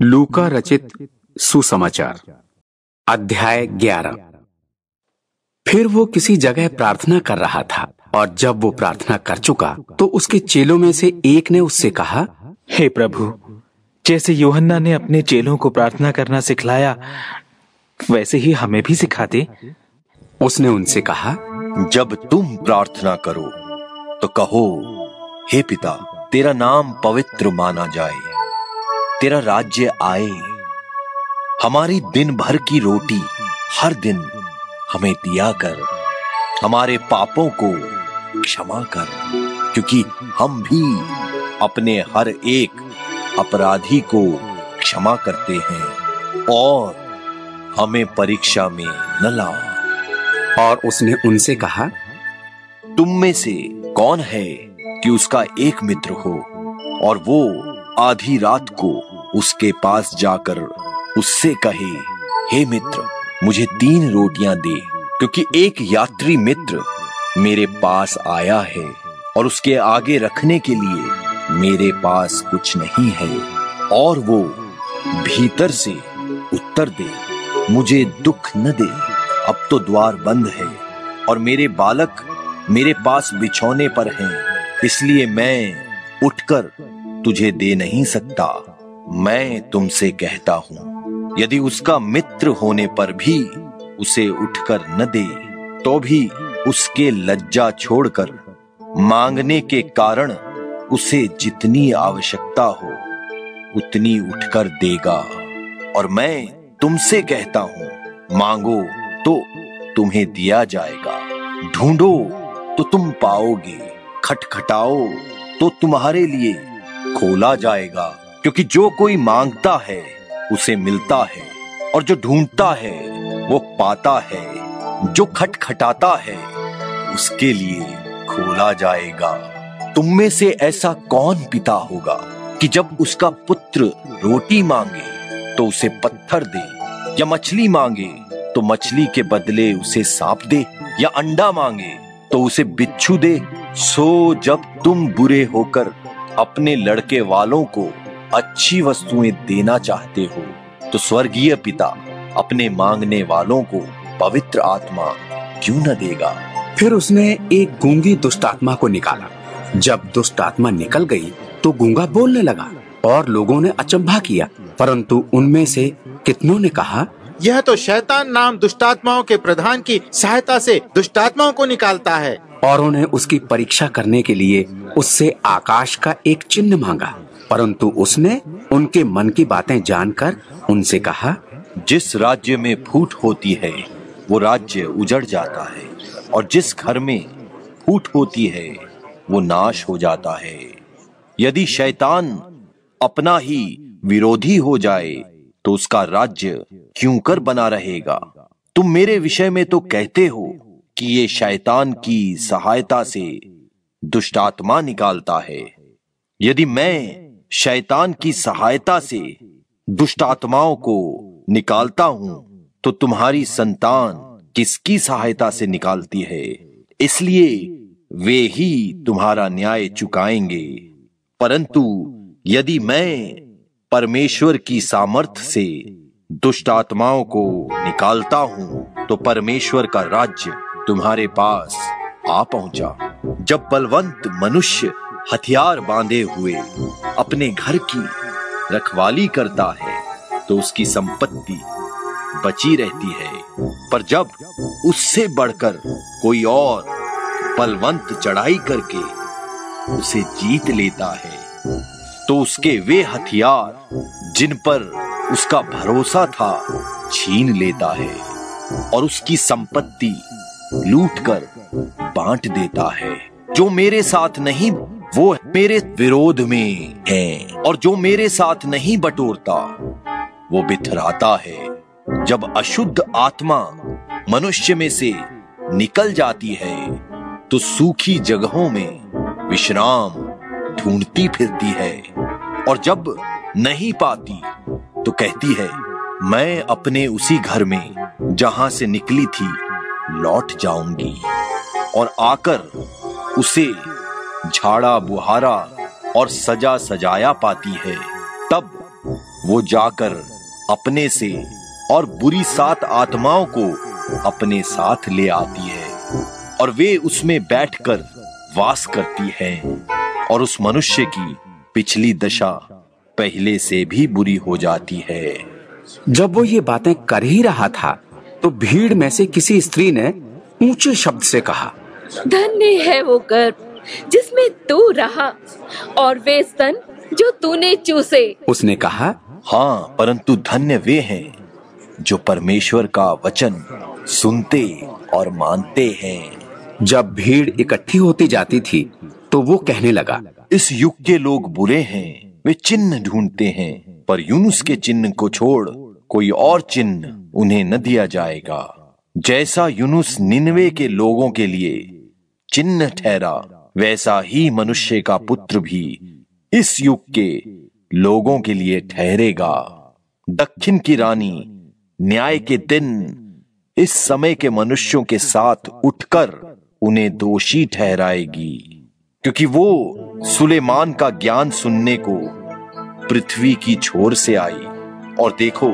लूका रचित सुसमाचार अध्याय 11। फिर वो किसी जगह प्रार्थना कर रहा था, और जब वो प्रार्थना कर चुका तो उसके चेलों में से एक ने उससे कहा, हे प्रभु, जैसे यूहन्ना ने अपने चेलों को प्रार्थना करना सिखलाया, वैसे ही हमें भी सिखा दे। उसने उनसे कहा, जब तुम प्रार्थना करो तो कहो, हे पिता, तेरा नाम पवित्र माना जाए, तेरा राज्य आए, हमारी दिन भर की रोटी हर दिन हमें दिया कर, हमारे पापों को क्षमा कर, क्योंकि हम भी अपने हर एक अपराधी को क्षमा करते हैं, और हमें परीक्षा में न लाओ। और उसने उनसे कहा, तुम में से कौन है कि उसका एक मित्र हो और वो आधी रात को उसके पास जाकर उससे कहे, हे मित्र, मुझे 3 रोटियां दे, क्योंकि एक यात्री मित्र मेरे पास आया है और उसके आगे रखने के लिए मेरे पास कुछ नहीं है। और वो भीतर से उत्तर दे, मुझे दुख न दे, अब तो द्वार बंद है और मेरे बालक मेरे पास बिछौने पर हैं, इसलिए मैं उठकर तुझे दे नहीं सकता। मैं तुमसे कहता हूं, यदि उसका मित्र होने पर भी उसे उठकर न दे, तो भी उसके लज्जा छोड़कर मांगने के कारण उसे जितनी आवश्यकता हो उतनी उठकर देगा। और मैं तुमसे कहता हूं, मांगो तो तुम्हें दिया जाएगा, ढूंढो तो तुम पाओगे, खटखटाओ तो तुम्हारे लिए खोला जाएगा। क्योंकि जो कोई मांगता है उसे मिलता है, और जो ढूंढता है वो पाता है, जो खटखटाता है उसके लिए खोला जाएगा। तुम में से ऐसा कौन पिता होगा कि जब उसका पुत्र रोटी मांगे तो उसे पत्थर दे, या मछली मांगे तो मछली के बदले उसे सांप दे, या अंडा मांगे तो उसे बिच्छू दे? सो जब तुम बुरे होकर अपने लड़के वालों को अच्छी वस्तुएं देना चाहते हो, तो स्वर्गीय पिता अपने मांगने वालों को पवित्र आत्मा क्यों न देगा। फिर उसने एक गूंगी दुष्ट आत्मा को निकाला। जब दुष्ट आत्मा निकल गई तो गूंगा बोलने लगा, और लोगों ने अचंभा किया, परंतु उनमें से कितनों ने कहा, यह तो शैतान नाम दुष्टात्माओं के प्रधान की सहायता से दुष्टात्माओं को निकालता है। और उन्हें उसकी परीक्षा करने के लिए उससे आकाश का एक चिन्ह मांगा। परंतु उसने उनके मन की बातें जानकर उनसे कहा, जिस राज्य में फूट होती है वो राज्य उजड़ जाता है, और जिस घर में फूट होती है वो नाश हो जाता है। यदि शैतान अपना ही विरोधी हो जाए तो उसका राज्य क्यों कर बना रहेगा। तुम मेरे विषय में तो कहते हो कि ये शैतान की सहायता से दुष्ट आत्मा निकालता है। यदि मैं शैतान की सहायता से दुष्ट आत्माओं को निकालता हूं, तो तुम्हारी संतान किसकी सहायता से निकालती है? इसलिए वे ही तुम्हारा न्याय चुकाएंगे। परंतु यदि मैं परमेश्वर की सामर्थ से दुष्ट आत्माओं को निकालता हूं, तो परमेश्वर का राज्य तुम्हारे पास आ पहुंचा। जब बलवंत मनुष्य हथियार बांधे हुए अपने घर की रखवाली करता है तो उसकी संपत्ति बची रहती है, पर जब उससे बढ़कर कोई और बलवंत चढ़ाई करके उसे जीत लेता है, तो उसके वे हथियार जिन पर उसका भरोसा था छीन लेता है, और उसकी संपत्ति लूटकर बांट देता है। जो मेरे साथ नहीं वो मेरे विरोध में है, और जो मेरे साथ नहीं बटोरता वो बिथराता है। जब अशुद्ध आत्मा मनुष्य में से निकल जाती है तो सूखी जगहों में विश्राम ढूंढती फिरती है, और जब नहीं पाती तो कहती है, मैं अपने उसी घर में जहां से निकली थी लौट जाऊंगी। और आकर उसे झाड़ा बुहारा और सजा सजाया पाती है। तब वो जाकर अपने से और बुरी 7 आत्माओं को अपने साथ ले आती है और वे उसमें बैठकर वास करती हैं और उस मनुष्य की पिछली दशा पहले से भी बुरी हो जाती है। जब वो ये बातें कर ही रहा था तो भीड़ में से किसी स्त्री ने ऊंचे शब्द से कहा, धन्य है वो गर्भ जिसमें तू रहा और वे स्तन जो तूने चूसे। उसने कहा, हाँ, परंतु धन्य वे हैं जो परमेश्वर का वचन सुनते और मानते हैं। जब भीड़ इकट्ठी होती जाती थी तो वो कहने लगा, इस युग के लोग बुरे हैं, वे चिन्ह ढूंढते हैं, पर यूनुस के चिन्ह को छोड़ कोई और चिन्ह उन्हें न दिया जाएगा। जैसा यूनुस निनवे के लोगों के लिए चिन्ह ठहरा, वैसा ही मनुष्य का पुत्र भी इस युग के लोगों के लिए ठहरेगा। दक्षिण की रानी न्याय के दिन इस समय के मनुष्यों के साथ उठकर उन्हें दोषी ठहराएगी, क्योंकि वो सुलेमान का ज्ञान सुनने को पृथ्वी की छोर से आई, और देखो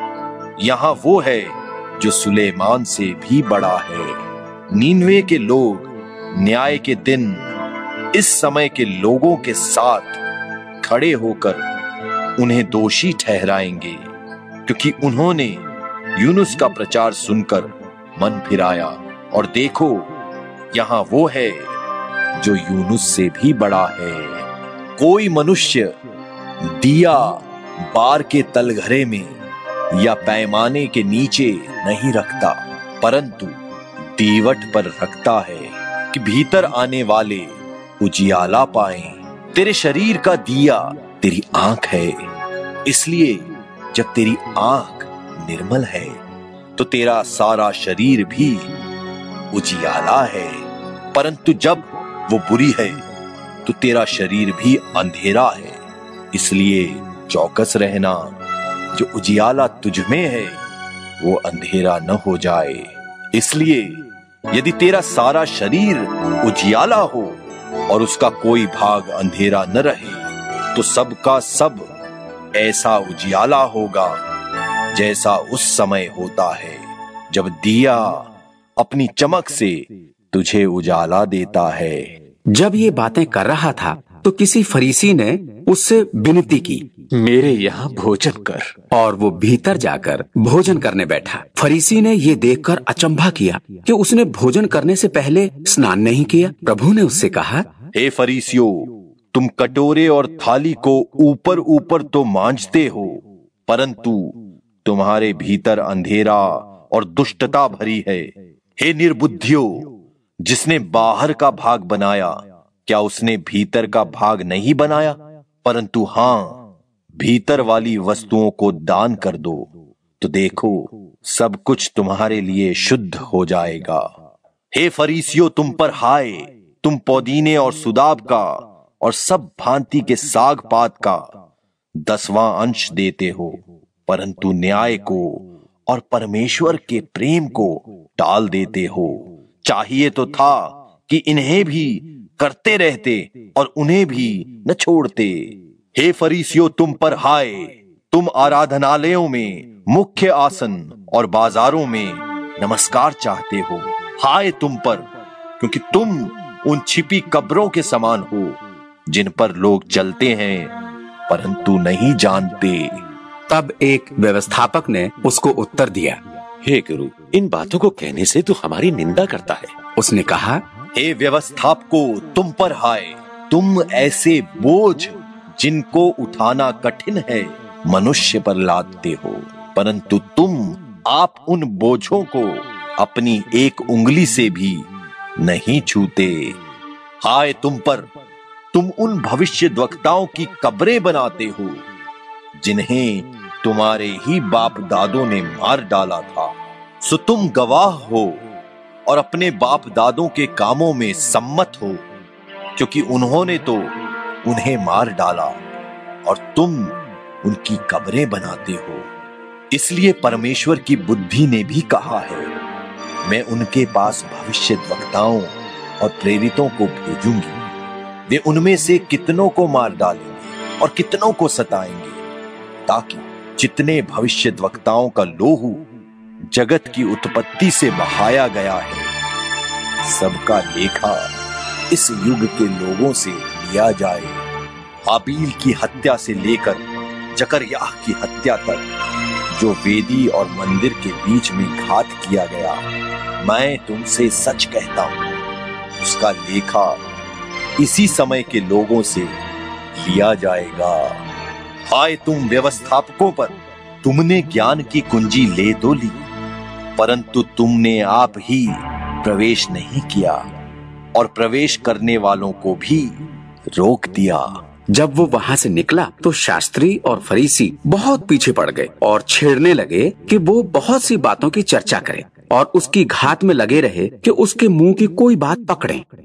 यहां वो है जो सुलेमान से भी बड़ा है। नीनवे के लोग न्याय के दिन इस समय के लोगों के साथ खड़े होकर उन्हें दोषी ठहराएंगे, क्योंकि उन्होंने यूनुस का प्रचार सुनकर मन फिराया, और देखो यहां वो है जो यूनुस से भी बड़ा है। कोई मनुष्य दिया बार के तलघरे में या पैमाने के नीचे नहीं रखता, परंतु दीवट पर रखता है कि भीतर आने वाले उजियाला पाएं। तेरे शरीर का दिया तेरी आंख है, इसलिए जब तेरी आंख निर्मल है तो तेरा सारा शरीर भी उजियाला है, परंतु जब वो बुरी है तो तेरा शरीर भी अंधेरा है। इसलिए चौकस रहना, जो उजियाला तुझ में है वो अंधेरा न हो जाए। इसलिए यदि तेरा सारा शरीर उजियाला हो और उसका कोई भाग अंधेरा न रहे, तो सबका सब ऐसा उजियाला होगा जैसा उस समय होता है जब दिया अपनी चमक से तुझे उजाला देता है। जब ये बातें कर रहा था तो किसी फरीसी ने उससे विनती की, मेरे यहाँ भोजन कर। और वो भीतर जाकर भोजन करने बैठा। फरीसी ने ये देखकर अचंभा किया कि उसने भोजन करने से पहले स्नान नहीं किया। प्रभु ने उससे कहा, हे फरीसियों, तुम कटोरे और थाली को ऊपर ऊपर तो मांजते हो, परंतु तुम्हारे भीतर अंधेरा और दुष्टता भरी है। हे निर्बुद्धियों, जिसने बाहर का भाग बनाया, क्या उसने भीतर का भाग नहीं बनाया? परंतु हां, भीतर वाली वस्तुओं को दान कर दो, तो देखो सब कुछ तुम्हारे लिए शुद्ध हो जाएगा। हे फरीसियों, तुम पर हाय, तुम पुदीने और सुदाब का और सब भांति के साग पात का 10वां अंश देते हो, परंतु न्याय को और परमेश्वर के प्रेम को टाल देते हो। चाहिए तो था कि इन्हें भी करते रहते और उन्हें भी न छोड़ते। हे फरीसियों, तुम पर हाय, तुम आराधनालयों में, मुख्य आसन और बाजारों में नमस्कार चाहते हो। हाय तुम पर, क्योंकि तुम उन छिपी कब्रों के समान हो जिन पर लोग चलते हैं परंतु नहीं जानते। तब एक व्यवस्थापक ने उसको उत्तर दिया, हे गुरु, इन बातों को कहने से तू हमारी निंदा करता है। उसने कहा, हे व्यवस्थापको, तुम पर हाय, तुम ऐसे बोझ जिनको उठाना कठिन है मनुष्य पर लादते हो, परंतु आप उन बोझों को अपनी एक उंगली से भी नहीं छूते। हाय तुम पर, तुम उन भविष्यद्वक्ताओं की कब्रें बनाते हो जिन्हें तुम्हारे ही बाप दादों ने मार डाला था। सो तुम गवाह हो और अपने बाप दादों के कामों में सम्मत हो, क्योंकि उन्होंने तो उन्हें मार डाला और तुम उनकी कब्रें बनाते हो। इसलिए परमेश्वर की बुद्धि ने भी कहा है, मैं उनके पास भविष्यद्वक्ताओं और प्रेरितों को भेजूंगी, वे उनमें से कितनों को मार डालेंगे और कितनों को सताएंगे, ताकि जितने भविष्यद्वक्ताओं का लोहू जगत की उत्पत्ति से बहाया गया है, सबका लेखा इस युग के लोगों से लिया जाए। हाबील की हत्या से लेकर जकरयाह की हत्या तक जो वेदी और मंदिर के बीच में घात किया गया, मैं तुमसे सच कहता हूं, उसका लेखा इसी समय के लोगों से लिया जाएगा। हाय तुम व्यवस्थापकों पर, तुमने ज्ञान की कुंजी ले तो ली, परंतु तुमने आप ही प्रवेश नहीं किया और प्रवेश करने वालों को भी रोक दिया। जब वो वहाँ से निकला तो शास्त्री और फरीसी बहुत पीछे पड़ गए और छेड़ने लगे कि वो बहुत सी बातों की चर्चा करे और उसकी घात में लगे रहे कि उसके मुंह की कोई बात पकड़े।